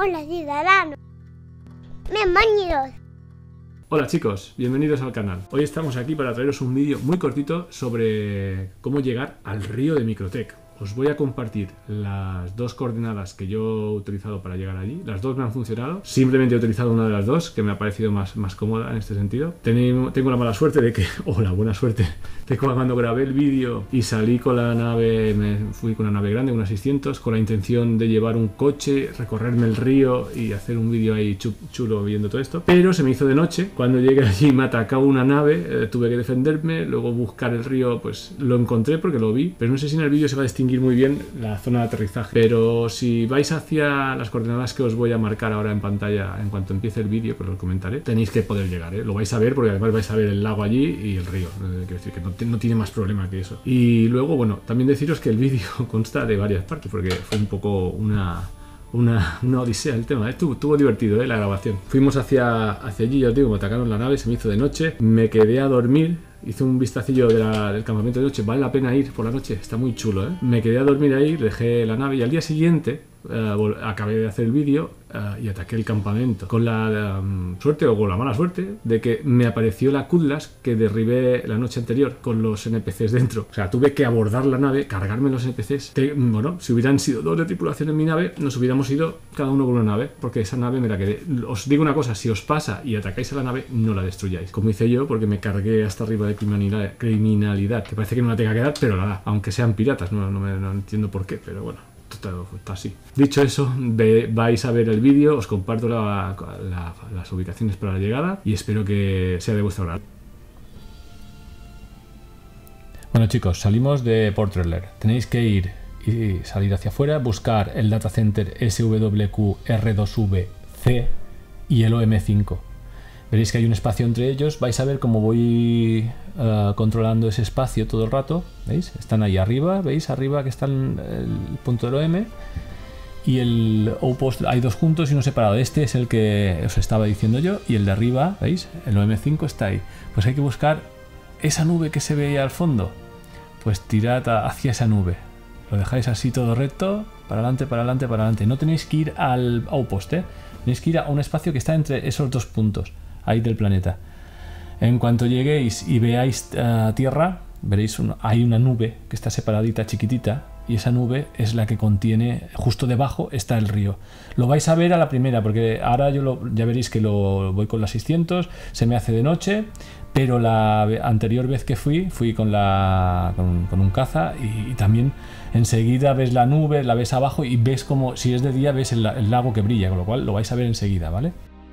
Hola ciudadanos, bienvenidos. Hola chicos, bienvenidos al canal. Hoy estamos aquí para traeros un vídeo muy cortito sobre cómo llegar al río de Microtec. Os voy a compartir las dos coordenadas que yo he utilizado para llegar allí. Las dos me han funcionado. Simplemente he utilizado una de las dos, que me ha parecido más cómoda en este sentido. Tengo la mala suerte de que, o la buena suerte, de que cuando grabé el vídeo y salí con la nave, me fui con una nave grande, una 600, con la intención de llevar un coche, recorrerme el río y hacer un vídeo ahí chulo viendo todo esto. Pero se me hizo de noche. Cuando llegué allí me atacaba una nave, tuve que defenderme, luego buscar el río, pues lo encontré porque lo vi. Pero no sé si en el vídeo se va a distinguir muy bien la zona de aterrizaje, pero si vais hacia las coordenadas que os voy a marcar ahora en pantalla en cuanto empiece el vídeo, que os lo comentaré, tenéis que poder llegar, lo vais a ver porque además vais a ver el lago allí y el río, quiero decir que no tiene más problema que eso. Y luego, bueno, también deciros que el vídeo consta de varias partes porque fue un poco una odisea el tema. Estuvo divertido la grabación. Fuimos hacia allí, ya os digo, me atacaron la nave, se me hizo de noche, me quedé a dormir, hice un vistacillo del campamento de noche, vale la pena ir por la noche, está muy chulo, me quedé a dormir ahí, dejé la nave y al día siguiente acabé de hacer el vídeo y ataqué el campamento con la suerte o con la mala suerte de que me apareció la Cutlass que derribé la noche anterior con los NPCs dentro. O sea, tuve que abordar la nave, cargarme los NPCs. Bueno, si hubieran sido dos de tripulación en mi nave, nos hubiéramos ido cada uno con una nave, porque esa nave me la quedé. Os digo una cosa, si os pasa y atacáis a la nave, no la destruyáis, como hice yo, porque me cargué hasta arriba de criminalidad, que parece que no la tenga que dar, pero la da, aunque sean piratas, no entiendo por qué, pero bueno, está así. Dicho eso, vais a ver el vídeo, os comparto las ubicaciones para la llegada y espero que sea de vuestro agrado. Bueno chicos, salimos de Port Trailer. Tenéis que ir y salir hacia afuera, buscar el data center SWQ-R2V-C y el OM5. Veréis que hay un espacio entre ellos, vais a ver cómo voy controlando ese espacio todo el rato, ¿veis? Están ahí arriba, ¿veis? Arriba que está el punto del OM y el outpost, hay dos juntos y uno separado. Este es el que os estaba diciendo yo y el de arriba, ¿veis? El OM5 está ahí. Pues hay que buscar esa nube que se ve al fondo, pues tirad hacia esa nube. Lo dejáis así todo recto, para adelante, para adelante, para adelante. No tenéis que ir al outpost, tenéis que ir a un espacio que está entre esos dos puntos ahí del planeta. En cuanto lleguéis y veáis tierra, veréis hay una nube que está separadita, chiquitita, y esa nube es la que contiene, justo debajo está el río. Lo vais a ver a la primera, porque ahora ya veréis que voy con la 600, se me hace de noche, pero la anterior vez que fui con un caza y también enseguida ves la nube, la ves abajo y ves como si es de día ves el lago que brilla, con lo cual lo vais a ver enseguida, ¿vale?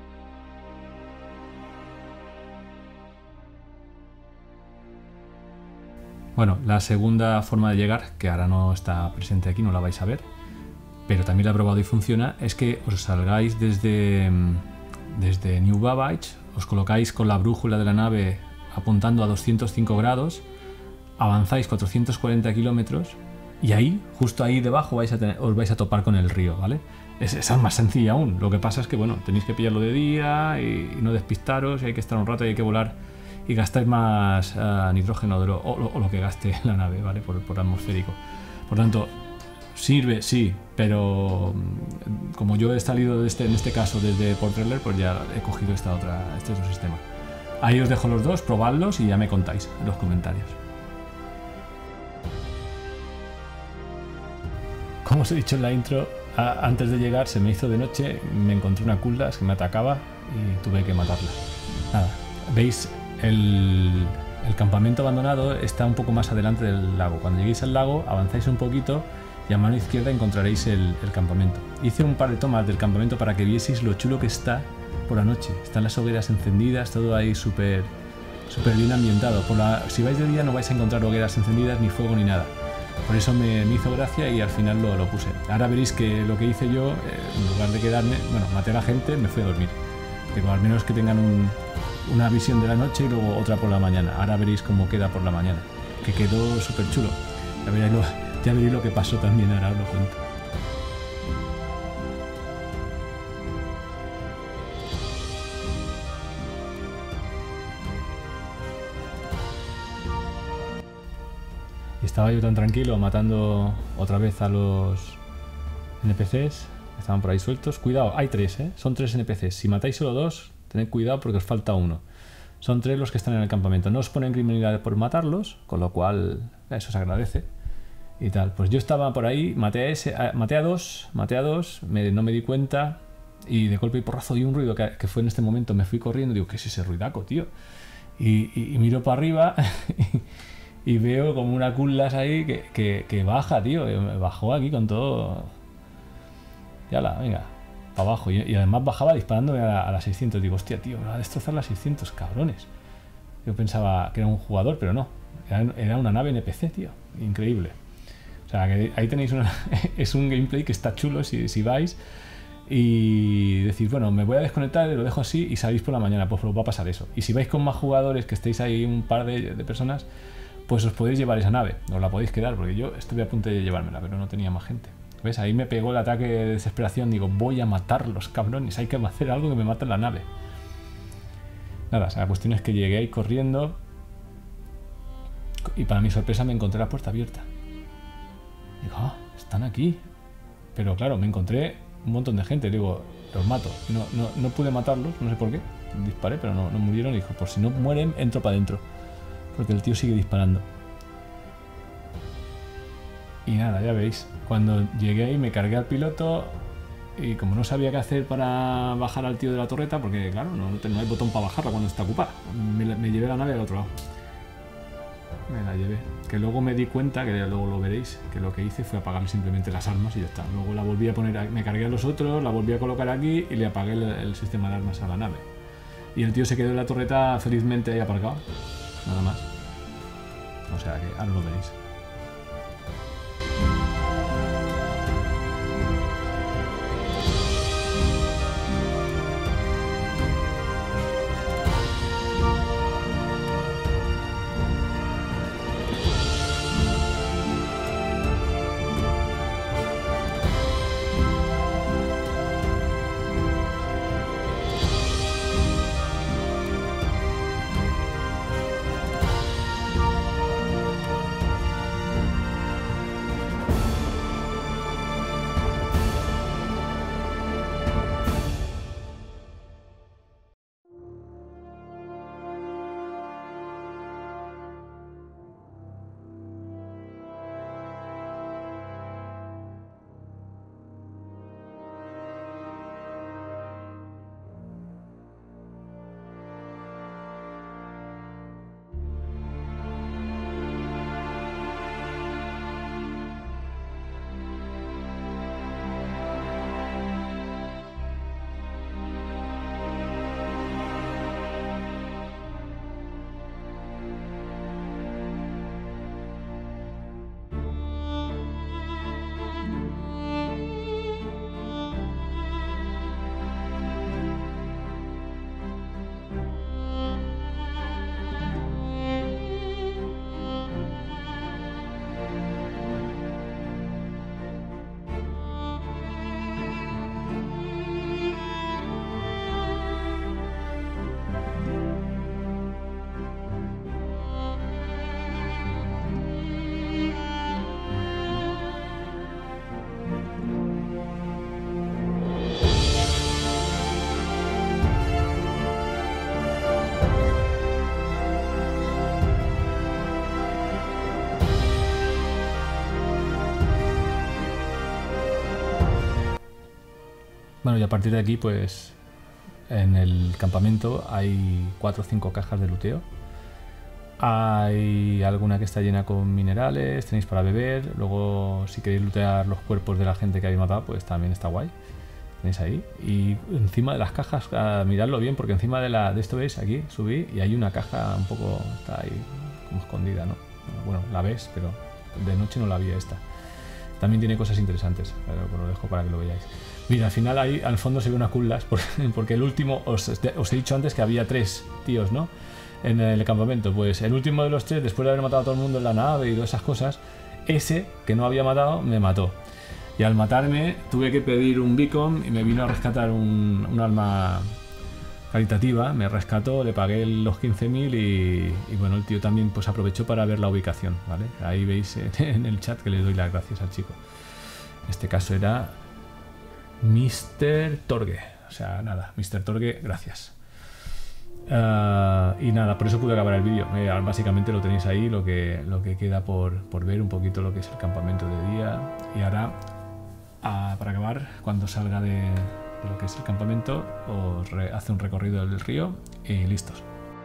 Bueno, la segunda forma de llegar, que ahora no está presente aquí, no la vais a ver, pero también la he probado y funciona, es que os salgáis desde New Babbage, os colocáis con la brújula de la nave apuntando a 205 grados, avanzáis 440 kilómetros y ahí, justo ahí debajo, os vais a topar con el río, ¿vale? Esa es más sencilla aún. Lo que pasa es que, bueno, tenéis que pillarlo de día y no despistaros, y hay que estar un rato y hay que volar y gastáis nitrógeno o lo que gaste la nave, ¿vale? Por atmosférico. Por tanto, sirve, sí, pero como yo he salido en este caso desde Port Trailer, pues ya he cogido este otro sistema. Ahí os dejo los dos, probadlos y ya me contáis en los comentarios. Como os he dicho en la intro, antes de llegar se me hizo de noche, me encontré una Cutlass que me atacaba y tuve que matarla. Nada, veis, el campamento abandonado está un poco más adelante del lago. Cuando lleguéis al lago, avanzáis un poquito y a mano izquierda encontraréis el campamento. Hice un par de tomas del campamento para que vieseis lo chulo que está por la noche. Están las hogueras encendidas, todo ahí súper bien ambientado. Si vais de día no vais a encontrar hogueras encendidas, ni fuego, ni nada. Por eso me hizo gracia y al final lo puse. Ahora veréis que lo que hice yo, en lugar de quedarme, bueno, maté a la gente, me fui a dormir. Pero al menos que tengan una visión de la noche y luego otra por la mañana. Ahora veréis cómo queda por la mañana, que quedó súper chulo. Ya veréis lo que pasó también, ahora os lo cuento. Y estaba yo tan tranquilo matando otra vez a los NPCs, estaban por ahí sueltos. Cuidado, hay 3, ¿eh? Son 3 NPCs. Si matáis solo 2, tened cuidado porque os falta 1. Son 3 los que están en el campamento. No os ponen criminalidad por matarlos, con lo cual eso se agradece. Y tal. Pues yo estaba por ahí, maté a dos, no me di cuenta. Y de golpe y porrazo oí un ruido que fue en este momento. Me fui corriendo y digo, ¿qué es ese ruidaco, tío? Y miro para arriba y veo como una Cutlass ahí que baja, tío. Me bajó aquí con todo. Venga, para abajo. Y además bajaba disparándome a las 600. Digo, hostia, tío, me va a destrozar las 600, cabrones. Yo pensaba que era un jugador, pero no. Era una nave NPC, tío. Increíble. O sea, que ahí tenéis es un gameplay que está chulo si vais. Y decís, bueno, me voy a desconectar, lo dejo así y salís por la mañana, pues va a pasar eso. Y si vais con más jugadores, que estéis ahí un par de personas, pues os podéis llevar esa nave, os la podéis quedar, porque yo estuve a punto de llevármela, pero no tenía más gente. ¿Ves? Ahí me pegó el ataque de desesperación, digo, voy a matarlos, cabrones, hay que hacer algo que me mate la nave. Nada, o sea, la cuestión es que llegué ahí corriendo y para mi sorpresa me encontré la puerta abierta. Digo, están aquí. Pero claro, me encontré un montón de gente, digo, los mato. No pude matarlos, no sé por qué. Disparé, pero no murieron. Y dijo, por si no mueren, entro para adentro. Porque el tío sigue disparando. Y nada, ya veis. Cuando llegué ahí me cargué al piloto. Y como no sabía qué hacer para bajar al tío de la torreta, porque claro, no hay botón para bajarla cuando está ocupada, me llevé la nave al otro lado. Me la llevé. Que luego me di cuenta, que luego lo veréis, que lo que hice fue apagar simplemente las armas y ya está. Luego la volví a poner, me cargué a los otros, la volví a colocar aquí y le apagué el sistema de armas a la nave. Y el tío se quedó en la torreta felizmente ahí aparcado. Nada más. O sea que ahora lo veréis. Bueno, y a partir de aquí, pues en el campamento hay 4 o 5 cajas de luteo. Hay alguna que está llena con minerales, tenéis para beber. Luego, si queréis lootear los cuerpos de la gente que habéis matado, pues también está guay. Tenéis ahí. Y encima de las cajas, miradlo bien, porque encima de esto veis, aquí subí y hay una caja un poco, está ahí como escondida, ¿no? Bueno, la ves, pero de noche no la vi esta. También tiene cosas interesantes, pero os lo dejo para que lo veáis. Mira, al final ahí al fondo se ve una Cutlass, porque el último, os he dicho antes que había 3 tíos, ¿no? En el campamento. Pues el último de los 3, después de haber matado a todo el mundo en la nave y todas esas cosas, ese que no había matado, me mató. Y al matarme tuve que pedir un beacon y me vino a rescatar un alma caritativa, me rescató, le pagué los 15.000 y bueno, el tío también pues aprovechó para ver la ubicación, ¿vale? Ahí veis en el chat que le doy las gracias al chico. En este caso era Mr. Torgue. O sea, nada, Mr. Torgue, gracias. Y nada, por eso pude acabar el vídeo. Básicamente lo tenéis ahí, lo que queda por ver, un poquito lo que es el campamento de día. Y ahora, para acabar, cuando salga de lo que es el campamento, os hace un recorrido del río y listos.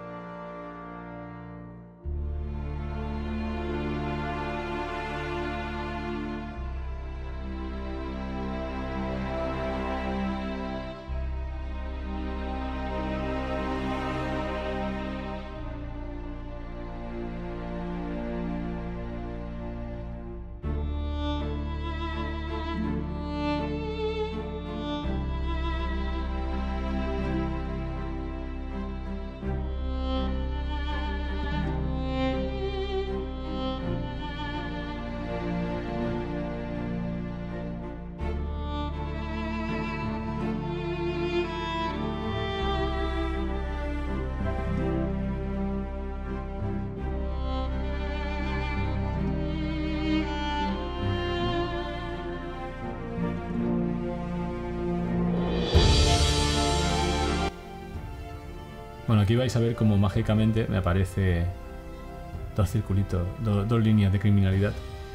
Bueno, aquí vais a ver cómo mágicamente me aparece dos circulitos, dos líneas de criminalidad.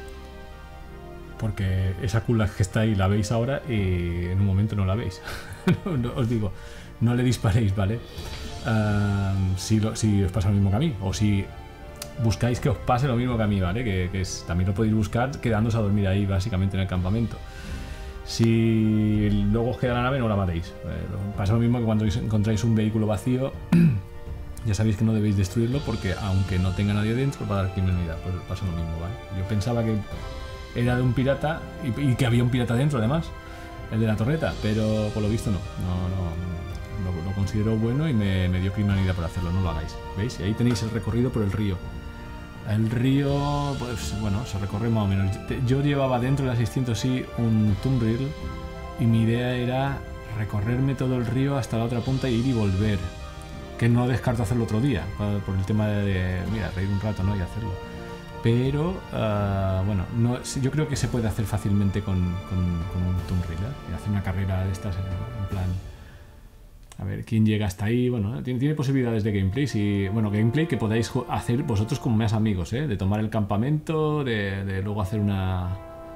Porque esa cula que está ahí la veis ahora y en un momento no la veis. Os digo, no le disparéis, ¿vale? Si os pasa lo mismo que a mí, o si buscáis que os pase lo mismo que a mí, ¿vale? También lo podéis buscar quedándose a dormir ahí básicamente en el campamento. Si luego os queda la nave, no la matéis. Pasa lo mismo que cuando encontráis un vehículo vacío, ya sabéis que no debéis destruirlo porque aunque no tenga nadie dentro va a dar criminalidad. Pues pasa lo mismo, ¿vale? Yo pensaba que era de un pirata y que había un pirata dentro además, el de la torreta, pero por lo visto no. Lo considero bueno y me dio criminalidad por hacerlo, no lo hagáis. ¿Veis? Y ahí tenéis el recorrido por el río. El río, pues bueno, se recorre más o menos. Yo llevaba dentro de la 600 y un Tumbril y mi idea era recorrerme todo el río hasta la otra punta y ir y volver. Que no descarto hacerlo otro día, por el tema mira, reír un rato, ¿no? Y hacerlo. Pero, bueno, yo creo que se puede hacer fácilmente con un Tumbril, ¿eh? Y hacer una carrera de estas en plan... A ver, quién llega hasta ahí. Bueno, tiene posibilidades de gameplay. Gameplay que podáis hacer vosotros con más amigos, ¿eh? De tomar el campamento, de luego hacer una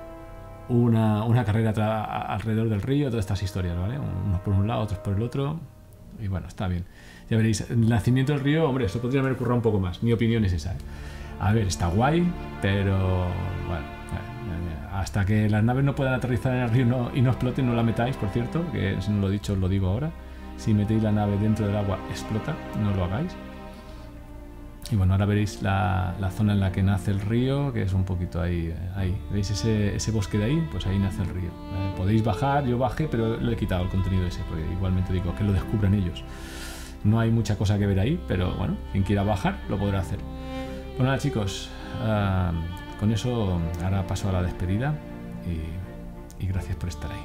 carrera alrededor del río, todas estas historias, ¿vale? Unos por un lado, otros por el otro. Y bueno, está bien. Ya veréis, el nacimiento del río, hombre, eso podría haber currado un poco más. Mi opinión es esa, ¿eh? A ver, está guay, pero bueno, hasta que las naves no puedan aterrizar en el río y no exploten, no la metáis, por cierto, que si no lo he dicho os lo digo ahora. Si metéis la nave dentro del agua, explota, no lo hagáis. Y bueno, ahora veréis la zona en la que nace el río, que es un poquito ahí. ¿Veis ese bosque de ahí? Pues ahí nace el río. Podéis bajar, yo bajé, pero le he quitado el contenido ese, porque igualmente digo que lo descubran ellos. No hay mucha cosa que ver ahí, pero bueno, quien quiera bajar lo podrá hacer. Bueno, nada chicos, con eso ahora paso a la despedida y gracias por estar ahí.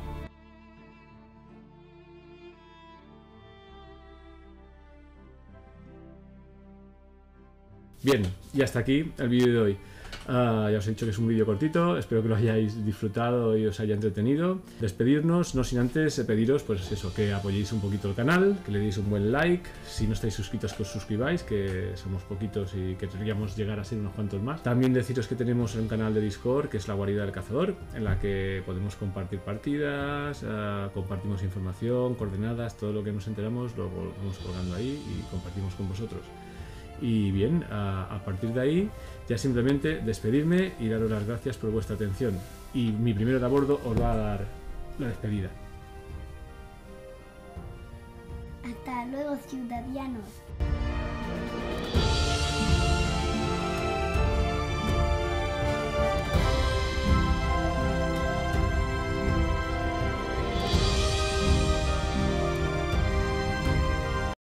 Bien, y hasta aquí el vídeo de hoy. Ya os he dicho que es un vídeo cortito, espero que lo hayáis disfrutado y os haya entretenido. Despedirnos, no sin antes pediros, pues eso, que apoyéis un poquito el canal, que le deis un buen like, si no estáis suscritos que os suscribáis, que somos poquitos y que queríamos llegar a ser unos cuantos más. También deciros que tenemos un canal de Discord, que es la guarida del cazador, en la que podemos compartir partidas, compartimos información, coordenadas, todo lo que nos enteramos lo vamos colgando ahí y compartimos con vosotros. Y bien, a partir de ahí ya simplemente despedirme y daros las gracias por vuestra atención. Y mi primero de a bordo os va a dar la despedida. Hasta luego, ciudadanos.